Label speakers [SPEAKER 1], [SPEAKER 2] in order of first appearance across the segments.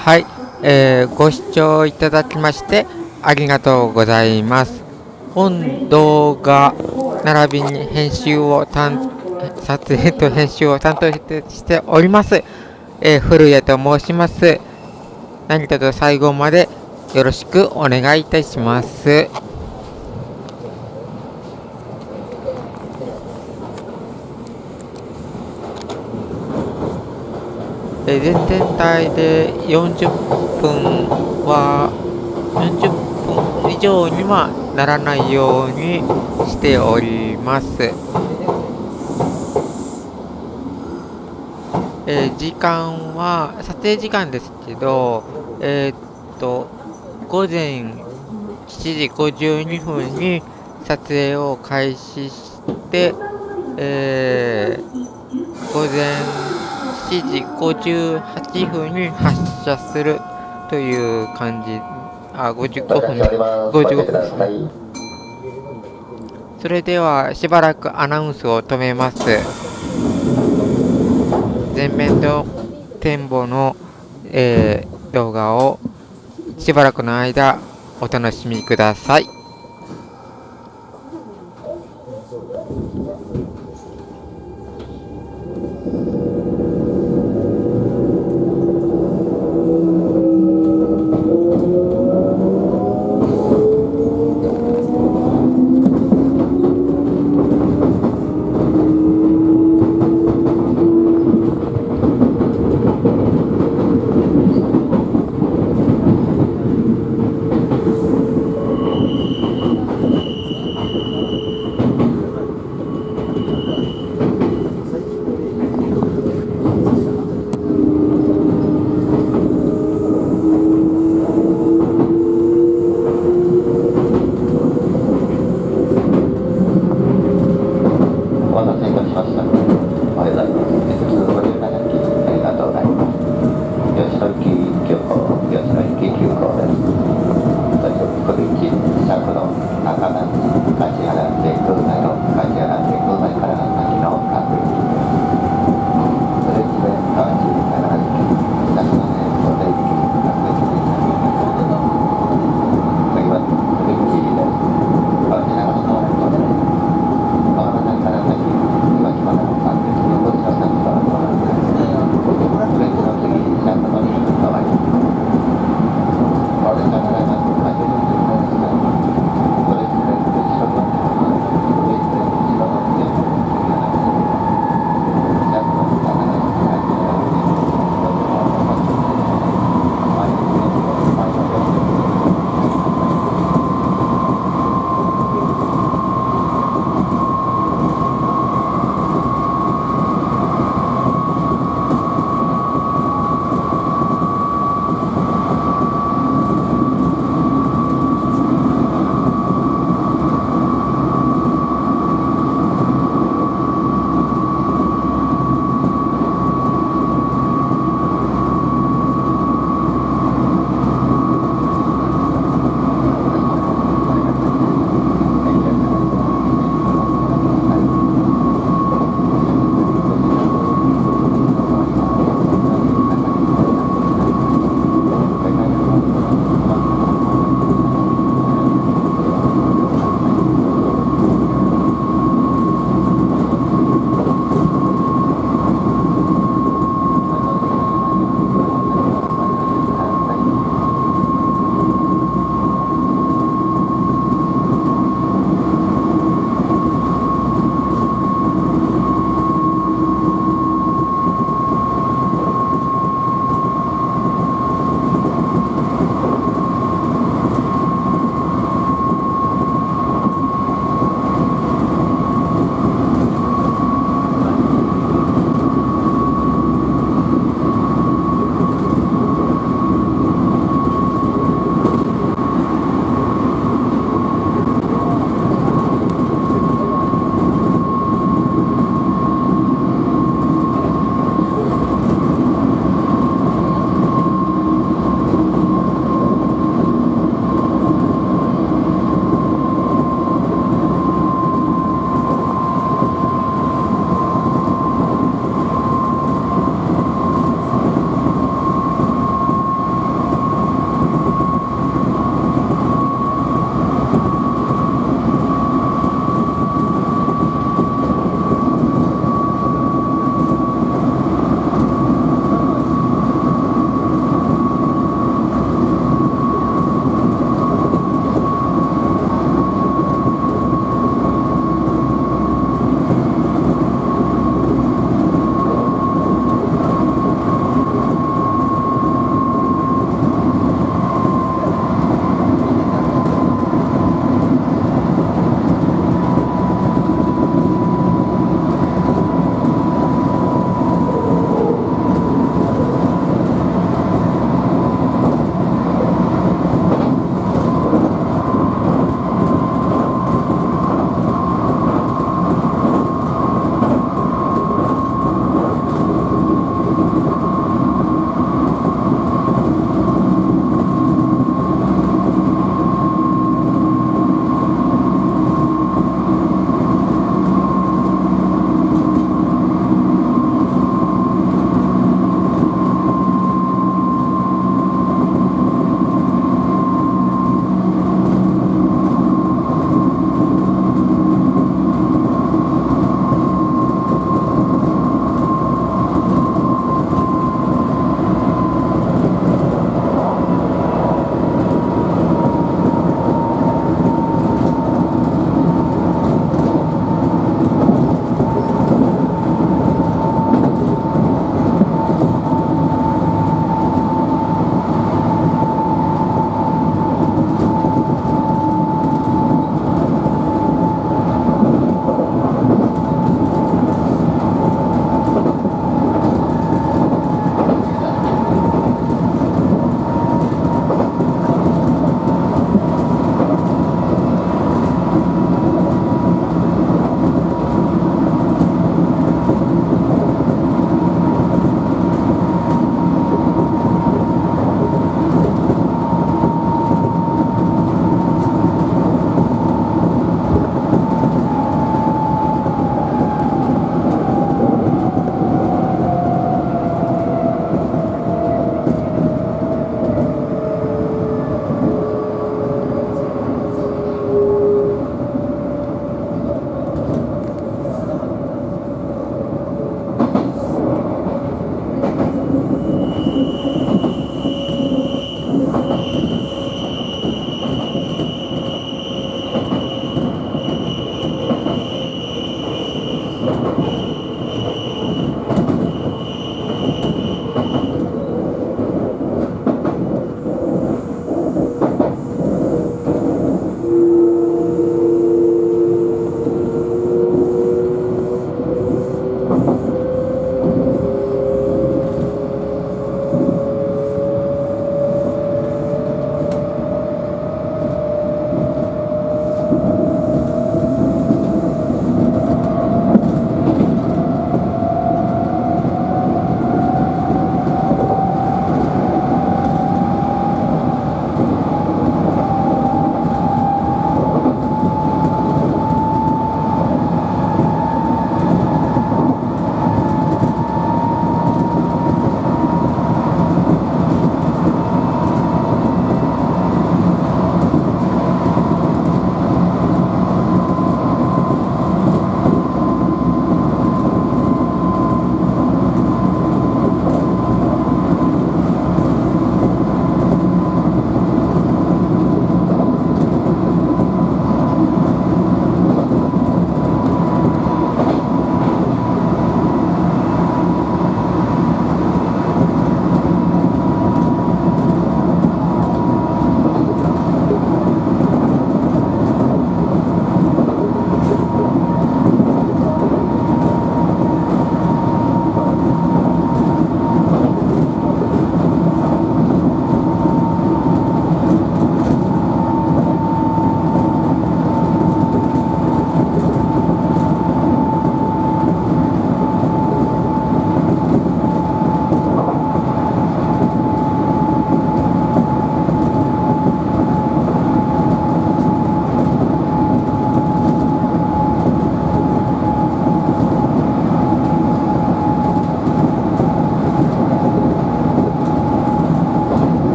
[SPEAKER 1] はい、ご視聴いただきましてありがとうございます。本動画並びに撮影と編集を担当しております、古谷と申します。何卒最後までよろしくお願いいたします。全体で40分以上にはならないようにしております。時間は撮影時間ですけど、午前7時52分に撮影を開始して、午前7時58分に発車するという感じ。55分ですね。それではしばらくアナウンスを止めます。前面の展望の、動画をしばらくの間お楽しみください。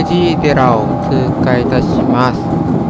[SPEAKER 1] 寺を通過いたします。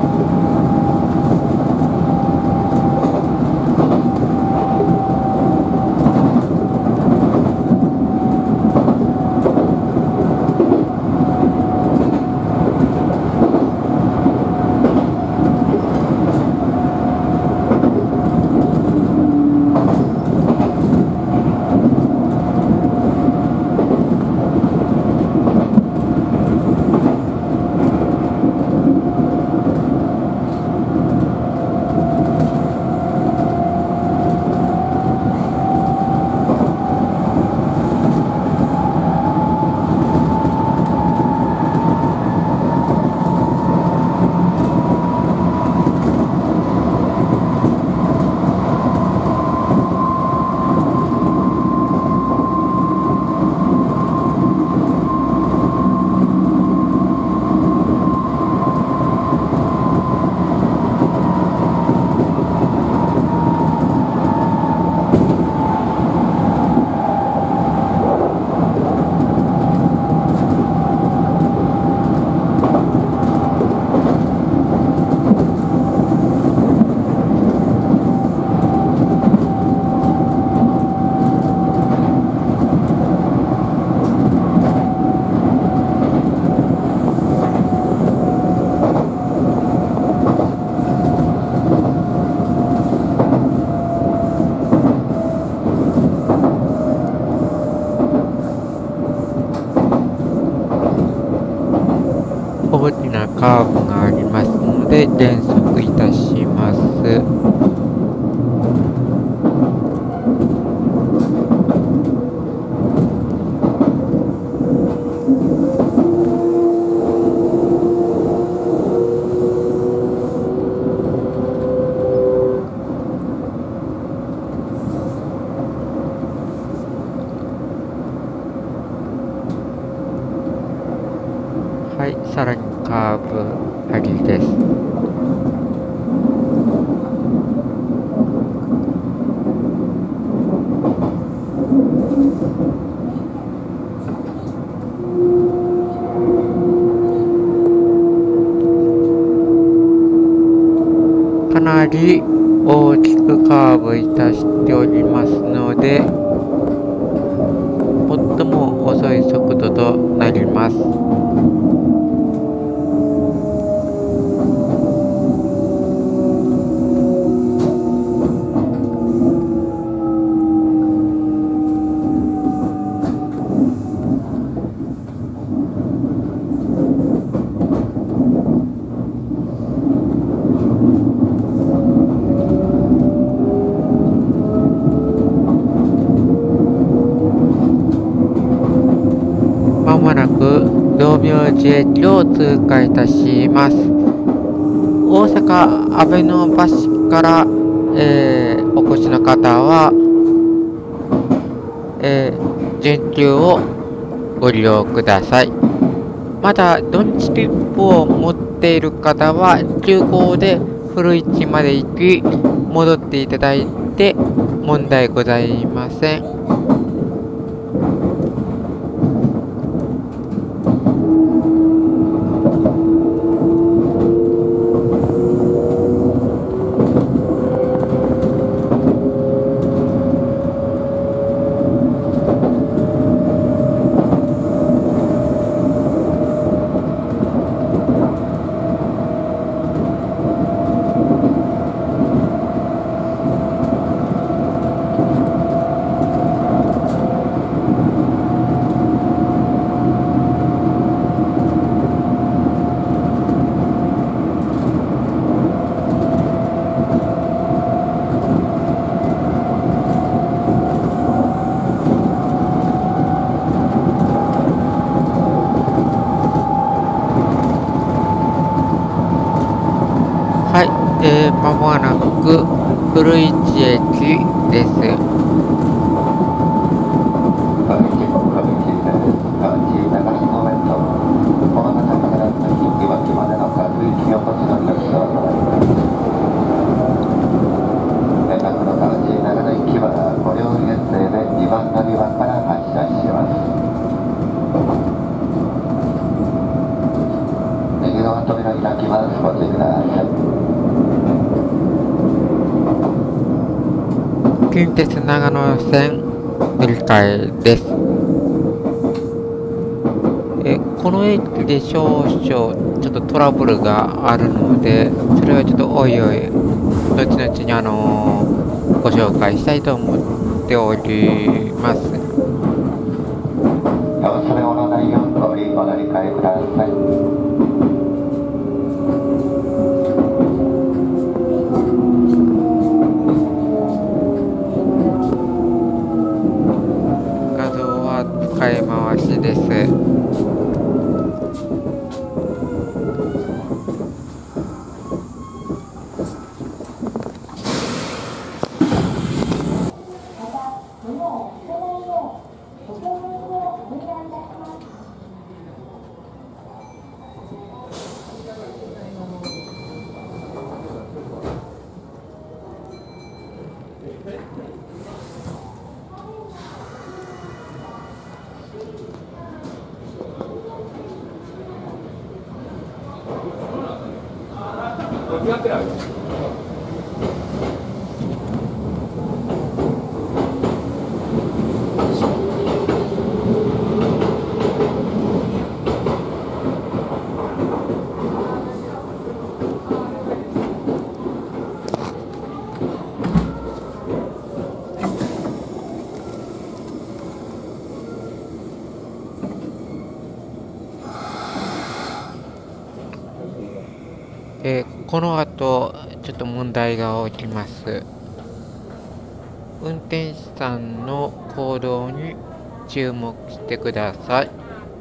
[SPEAKER 1] 大きなカーブがありますので減速いたします。はい、さらにカーブありです。かなり大きくカーブいたしておりますので、最も遅い速度となります。まもなく道明寺駅を通過いたします。大阪阿倍野橋から、お越しの方は、準急をご利用ください。まだドンチ切符を持っている方は急行で古市まで行き戻っていただいて問題ございません。はい、まもなく古市駅です。
[SPEAKER 2] 歌舞伎流し公園とこの中からいわきまでの各駅をこちらにご利用いただきます。連絡の歌舞伎長野行きは5両編成で2番乗り場から発車します。 側扉開きます。ご注意ください。
[SPEAKER 1] 近鉄長野線乗り換えです。この駅で少々ちょっとトラブルがあるので、それはちょっとおいおい後々にご紹介したいと思っております。
[SPEAKER 2] それの内容の通りお乗り換えください。
[SPEAKER 1] 画像は使い回しです。この後ちょっと問題が起きます。運転手さんの行動に注目してください。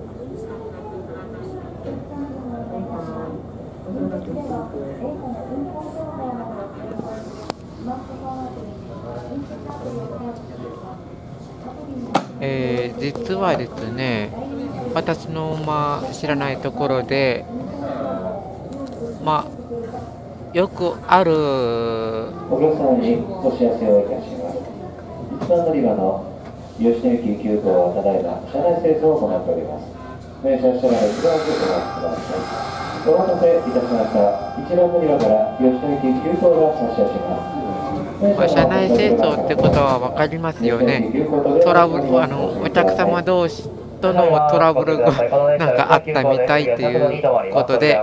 [SPEAKER 1] 実はですね、私の知らないところでよくある
[SPEAKER 3] お客様にお知らせをいたします。一番乗り場の吉野駅急行はただいま車内清掃を行っております。電車車内しばらくお待ちください。お待たせいたしました。一番乗り場から吉野駅急行が発車します。
[SPEAKER 1] 車内清掃ってことは分かりますよね。トラブル、お客様同士とのトラブルがなんかあったみたいということで、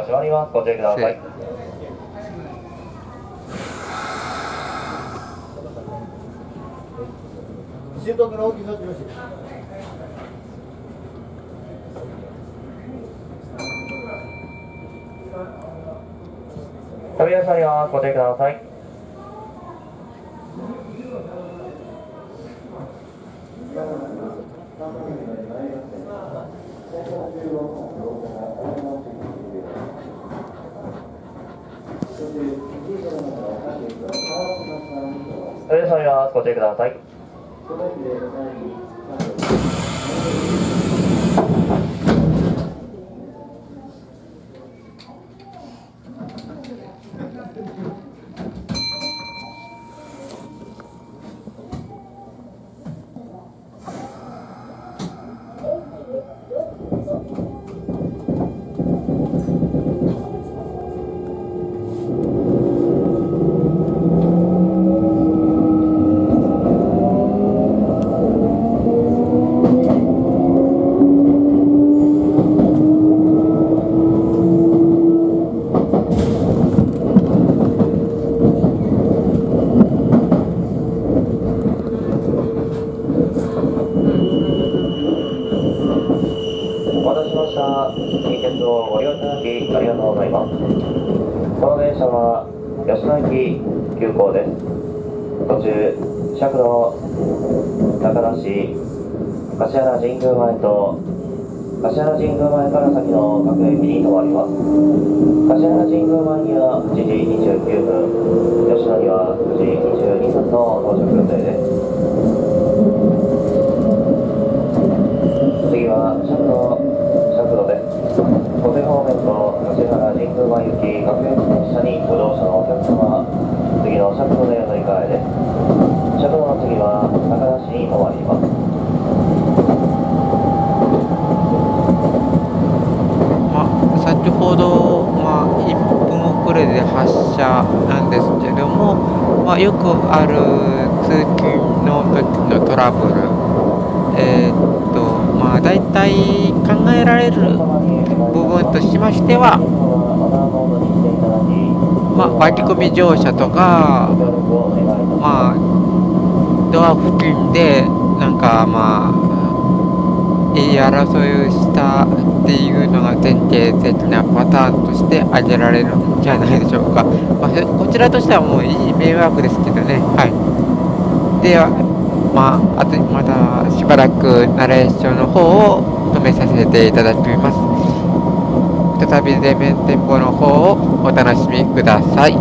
[SPEAKER 3] 扉下げます。ご注意ください。扉下げます。ご注意ください。近鉄をご利用いただきありがとうございます。この電車は吉野駅急行です。途中尺度高田市橿原神宮前と橿原神宮前から先の各駅に停まります。橿原神宮前には7時29分、吉野には9時22分の到着予定です。次は尺度です。小手方面と橿原神宮前行き各駅列車にご乗車のお客様、次の尺度で乗り換えです。尺度の次は高田市に停まります。
[SPEAKER 1] 先ほどれで発車なんですけども、まあ、よくある通勤の時のトラブル、まあ、大体考えられる部分としましては、まあ、割り込み乗車とか、まあ、ドア付近で、なんか、まあ、言い争いをしたっていうのが典型的なパターンとして挙げられるんじゃないでしょうか。まあ、こちらとしてはもういい迷惑ですけどね。はい。では、まあ、あとまだしばらくナレーションの方を止めさせていただきます。再び全面テンポの方をお楽しみください。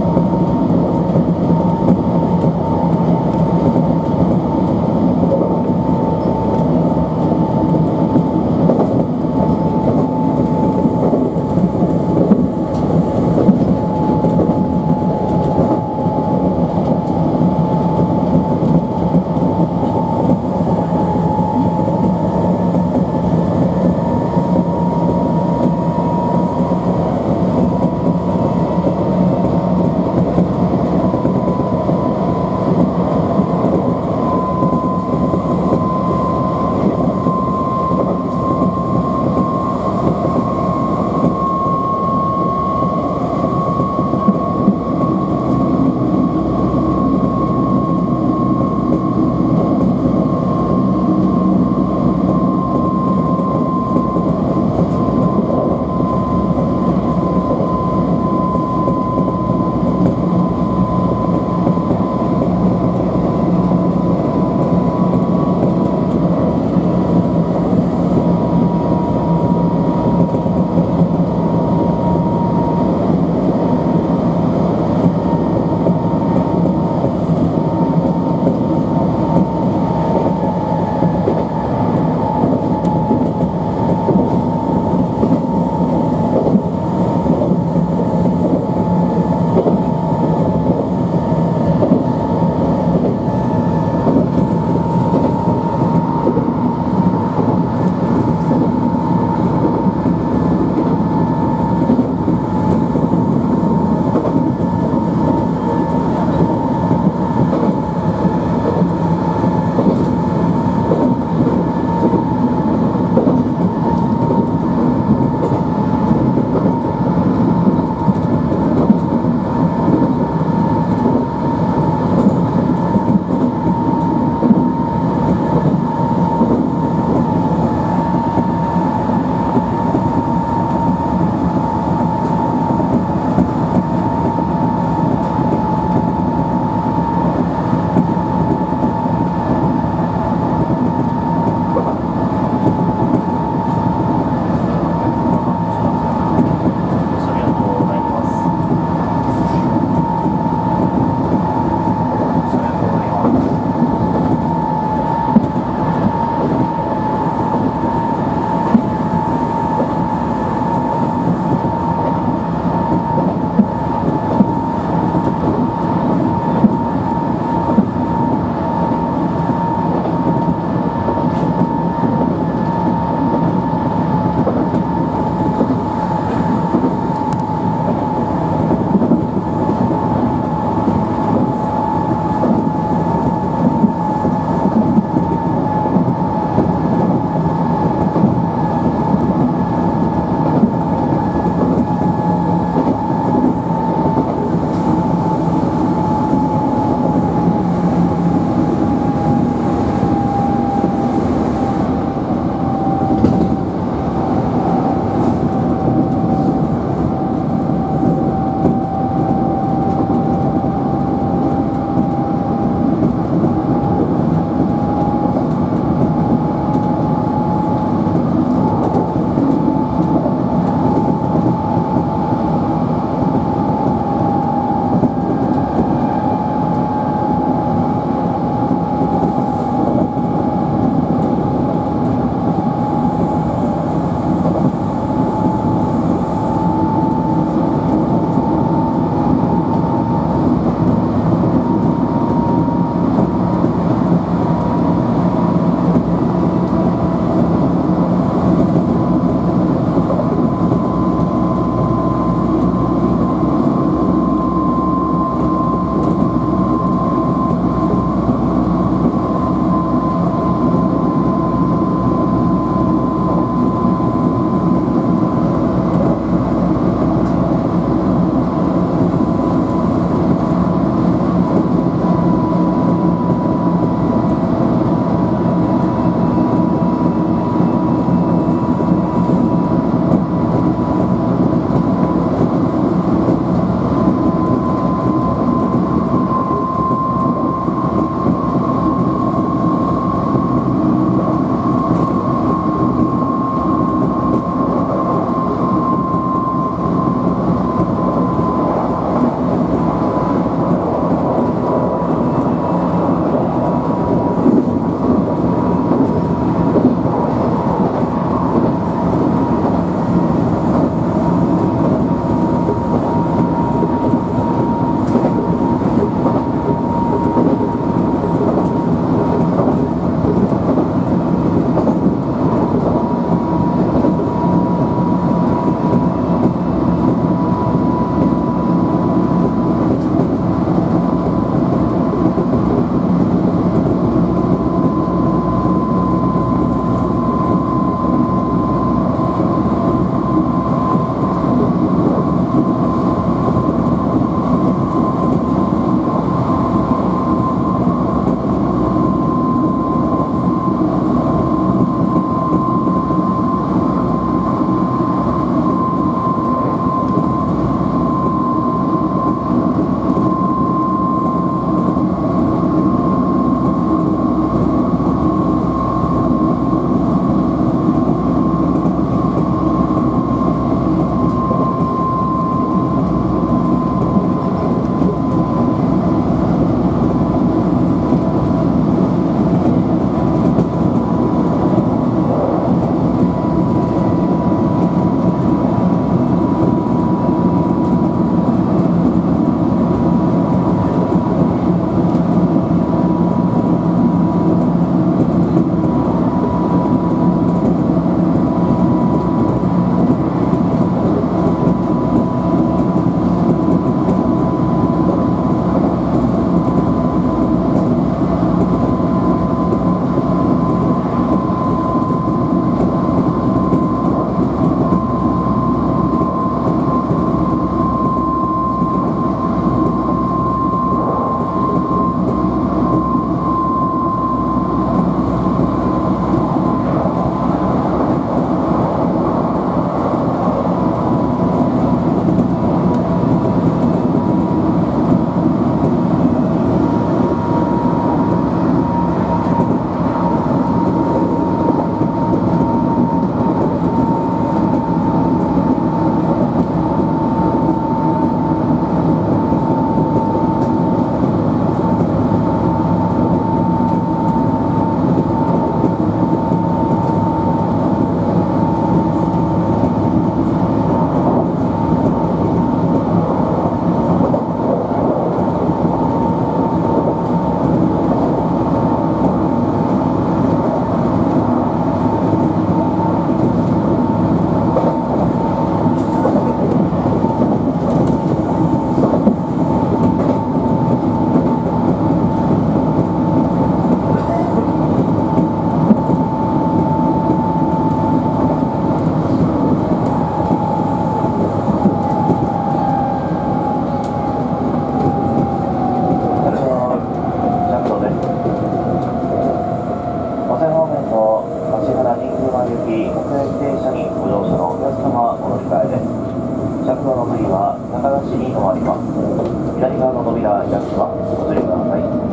[SPEAKER 3] 駅国内停車にご乗車のお客様お乗り換えです。着度の次は高田市に停まります。左側の扉開きます。ご注意ください。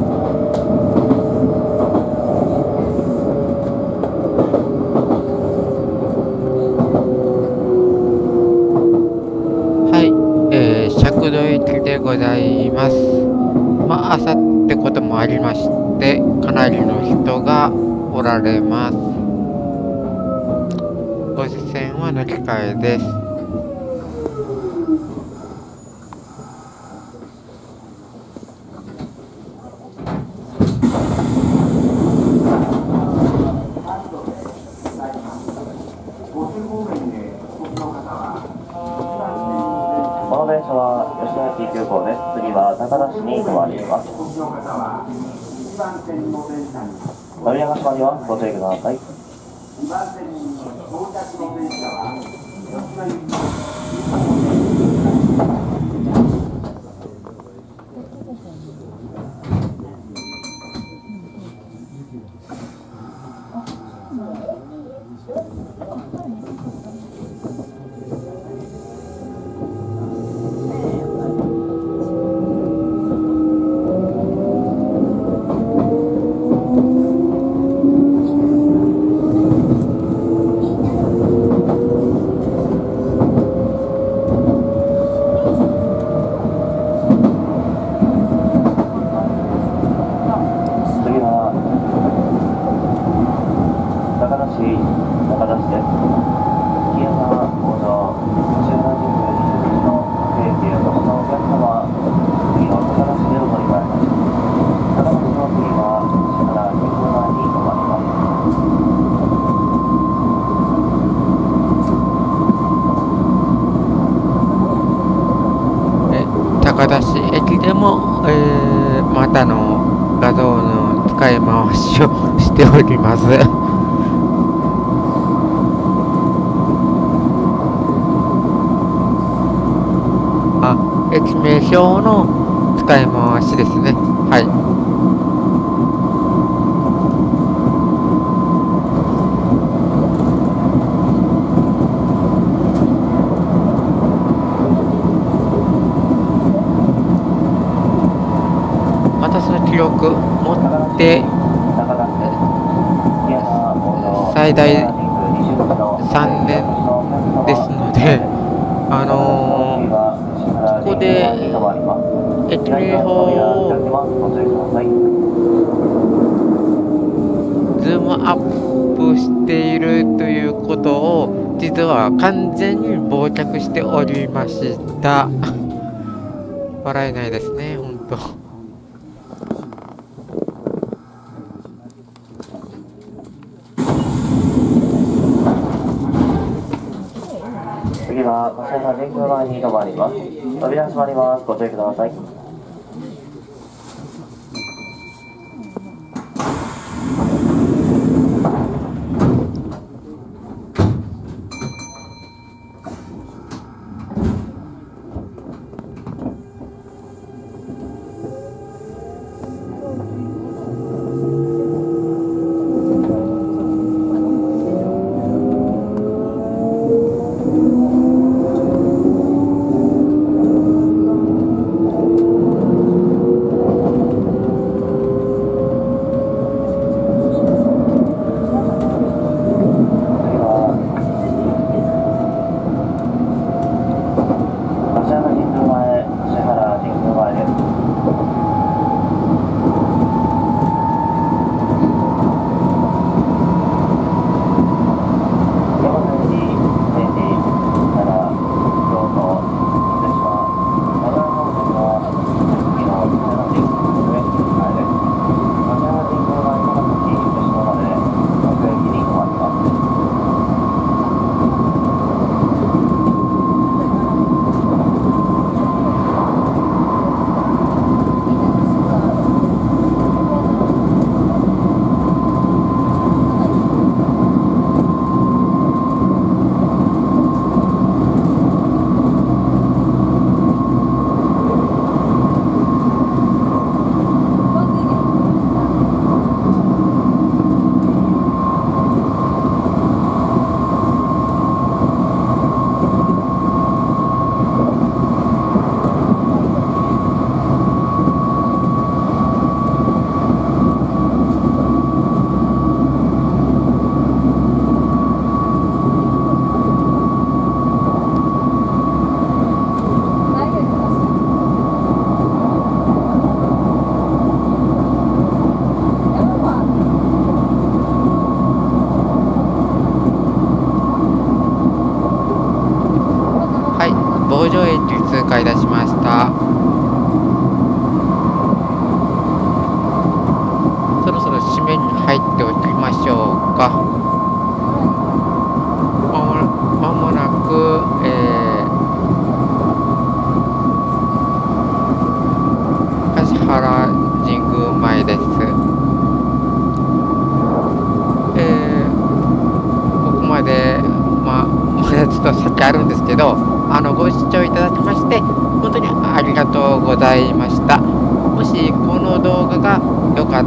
[SPEAKER 1] 尺度駅でございます。朝ってこともありまして、かなりの人がおられます。ご視線は乗り換えです。
[SPEAKER 3] この電車は吉野駅急行です。次は高田市に停まります。扉が閉まります。ご注意ください。
[SPEAKER 1] 高田市駅でも、またの画像の使い回しをしております。駅名標の使い回しですね。はい。記録持って最大3年ですので、ここで駅名表をズームアップしているということを実は完全に忘却しておりました。笑えないですね、本当。
[SPEAKER 3] 次は柏原神宮前に停まります。扉閉まります。ご注意ください。
[SPEAKER 1] 解いたしました。そろそろ締めに入っておきましょうか。まもなく、橿原神宮前です。ここまで、まだちょっと先あるんですけど、ご視聴いただきまして本当にありがとうございました。もしこの動画が良かった、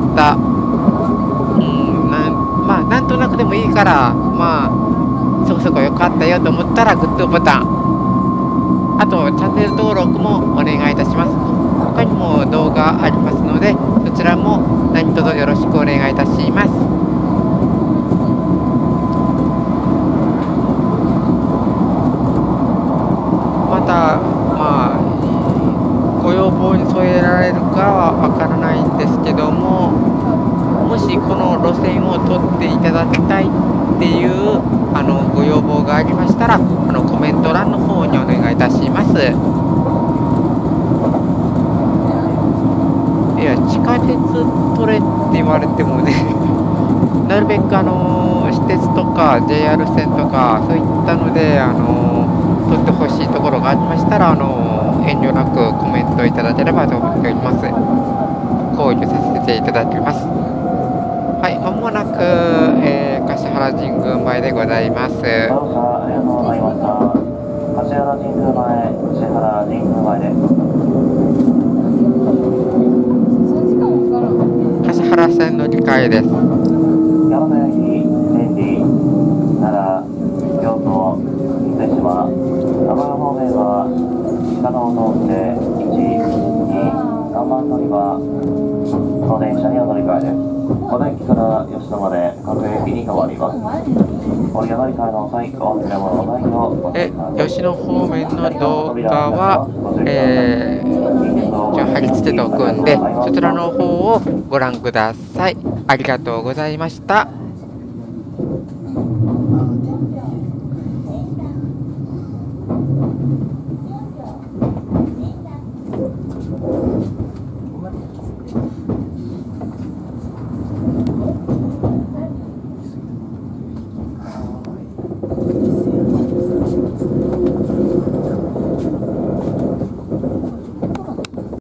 [SPEAKER 1] なんとなくでもいいから、そこそこ良かったよと思ったらグッドボタン、あとチャンネル登録もお願いいたします。他にも動画ありますので、そちらも何卒よろしくお願いいたします。また、ご要望に添えられるかはわからないんですけども、もしこの路線を取っていただきたいっていうご要望がありましたら、コメント欄の方にお願いいたします。いや、地下鉄取れって言われてもねなるべく私鉄とか JR 線とかそういったので取ってほしいところがありましたら遠慮なくコメントいただければと思っております。考慮させていただきます。はい、まもなく、橿原神宮前でございます。
[SPEAKER 3] ありがとうございました。橿原神宮前、橿原神宮前です。
[SPEAKER 1] 橿原線の理解です。
[SPEAKER 3] 山田駅、天理、奈良、京都、伊勢志摩、長野方面は鹿野を通って1、2、3番乗り場の電車にお乗り換えです。小田駅から吉野まで各駅に変わります。お乗り換えの際、お忘れ物のないようご注意ください。
[SPEAKER 1] 吉野方面の動画は、貼り付けておくんで、そちらの方をご覧ください。ありがとうございました。